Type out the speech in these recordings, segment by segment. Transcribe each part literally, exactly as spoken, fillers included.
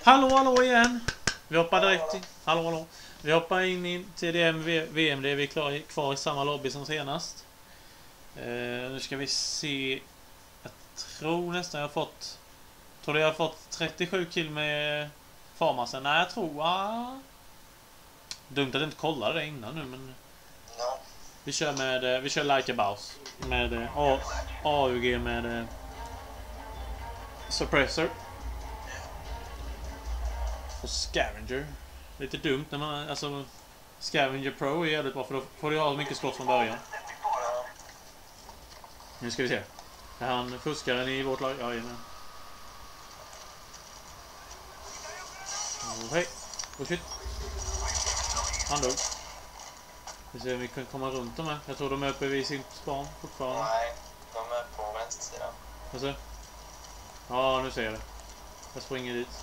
Hallå, hallå igen. Vi hoppar direkt in. Hallå, hallå. Vi hoppar in i T D M V M D. Vi är klar, kvar i samma lobby som senast. Eh, nu ska vi se. Jag tror nästan jag har fått... Tror du jag har fått trettiosju kill med farmasen? Nej, jag tror... Ah. Dumt att jag inte kollade det innan nu, men... No. Vi kör med... Vi kör like a boss. Med A, A U G med... Eh, suppressor. Och Scavenger. Lite dumt när man... Alltså... Scavenger Pro är jävligt bra, för då får du ha mycket skott från början. Nu ska vi se. Är han fuskaren i vårt lag? Ja, men. Oh, hej. Oh shit. Han dog. Vi ser om vi kan komma runt dem här. Jag tror de är uppe vid sin span fortfarande. Nej, de är på vänster sida. Alltså. Ja, nu ser jag det. Jag springer dit.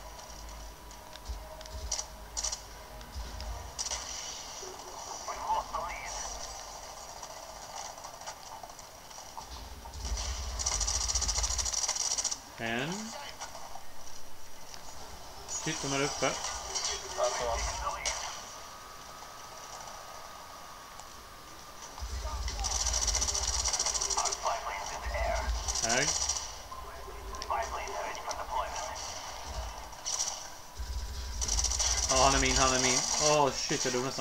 En. Shit, de är uppe. Alltså, Här. Ja, han är min, han är min. Åh, oh, shit, jag dog nästan.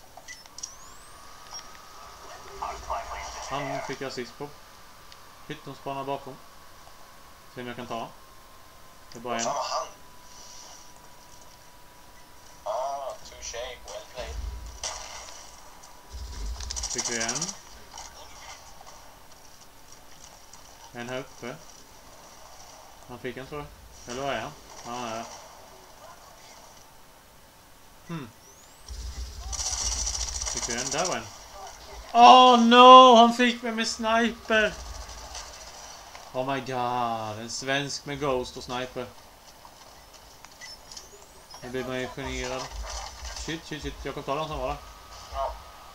Han fick jag assist på. Shit, de spanar bakom. Se om jag kan ta. Det är bara en. samma han. Ah, touché, well played. Fick vi en. En här uppe. Han fick en, tror jag. Eller vad är han? Ja, han är det. Hmm. Fick vi en? Där var en. Oh no! Han fick mig med sniper! Oh my god. En svensk med ghost och sniper. Nu blir man ju generad. Shit, shit, shit. Jag kan ta den som var där. Ja.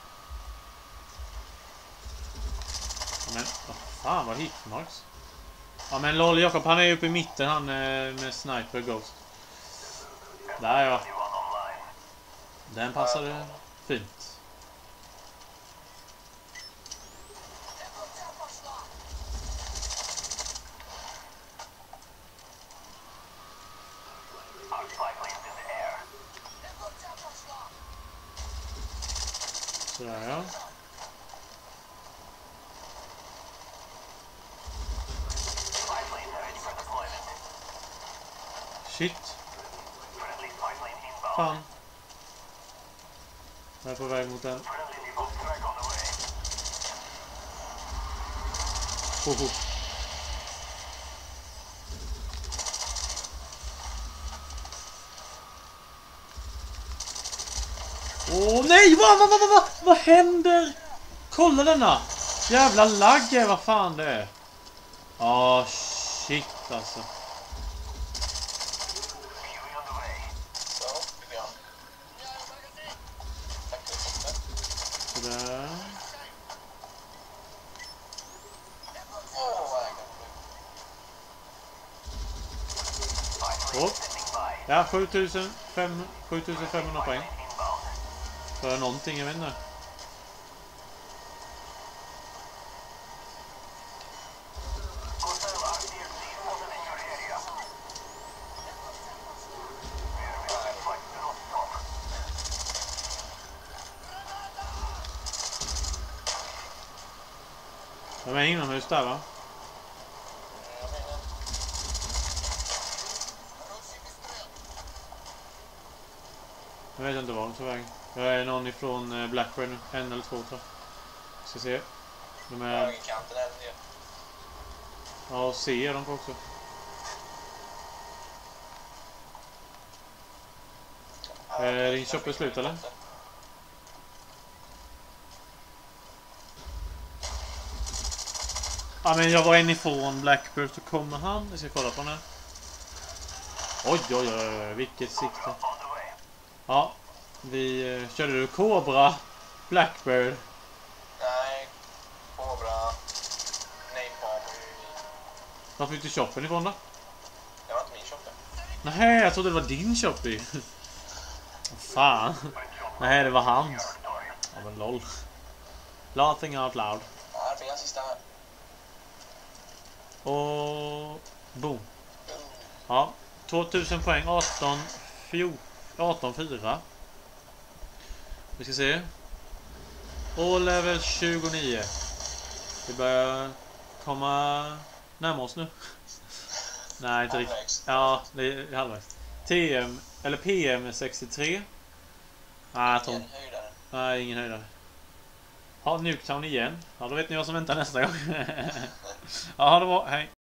Men, vad fan var hitmarks? Ja men lol, Jakob, han är uppe i mitten, han med sniper ghost. Där ja. Den passade fint. Sådär ja. Shit. Fan. Jag är på väg mot den. Oh, oh. Åh nej, vad, vad, vad, vad, vad händer? Kolla denna. Jävla lagg är vad fan det är. Åh, shit alltså. Sådär. Oh. Ja, sju tusen femhundra poäng. För någonting, jag vet inte. De är inomhus där va? Jag vet inte var de är på väg. Jag är någon ifrån Blackburn, en eller två tror jag. Ska se. De är... Högerkanten är det. Ja, och ser de också. Är din shop är slut eller? Ja men jag var en ifrån Blackburn, så kommer han. Jag ska kolla på den här. Oj oj oj, vilket sikte. Ja, vi uh, körde du Cobra Blackbird. Nej, Cobra. Nej, Palm. Varför fick du shoppen ifrån då? Det var inte min shop. Nej, jag trodde det var din Choppy. Fan. Nej, det var hans. Ja, men lol. Laughing out loud. Ja, här finns sista här. Och... Boom. Ja, tvåtusen poäng. arton fyra. Vi ska se. Och level tjugonio. Vi börjar komma närmare oss nu. Nej, inte riktigt. Halvvägs. Ja, det är halvvägs. T M, eller P M sextiotre. Nej, jag tror Ingen höjdare. Nej, ingen höjdare. Ja, Nuketown igen. Ja, då vet ni vad som väntar nästa gång. Ja, det var. Hej.